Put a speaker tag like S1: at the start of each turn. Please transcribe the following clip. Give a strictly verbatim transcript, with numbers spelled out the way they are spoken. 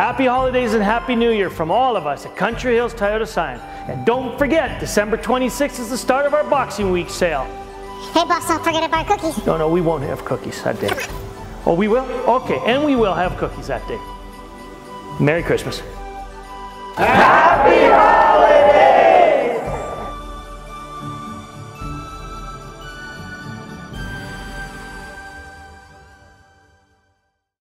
S1: Happy holidays and Happy New Year from all of us at Country Hills Toyota Scion. And don't forget, December twenty-sixth is the start of our Boxing Week sale.
S2: Hey boss, don't forget about cookies.
S1: No, no, we won't have cookies that day. Oh, we will? Okay, and we will have cookies that day. Merry Christmas.
S3: Happy Holidays!